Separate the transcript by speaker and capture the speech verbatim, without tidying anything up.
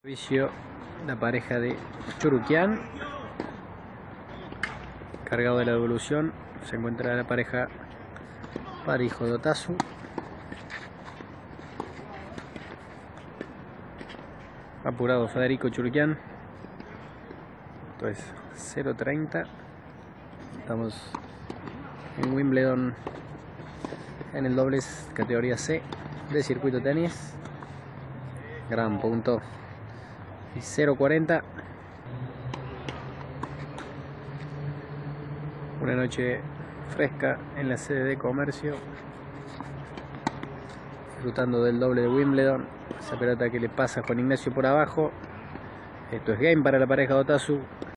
Speaker 1: Servicio la pareja de Churuquian, cargado de la devolución. Se encuentra la pareja Parijo de Otazu. Apurado Federico Churuquian. Esto es cero treinta. Estamos en Wimbledon, en el dobles categoría C de circuito tenis. Gran punto. Y cero cuarenta. Una noche fresca en la sede de comercio, disfrutando del doble de Wimbledon. Esa pelota que le pasa a Juan Ignacio por abajo. Esto es game para la pareja de Otazu.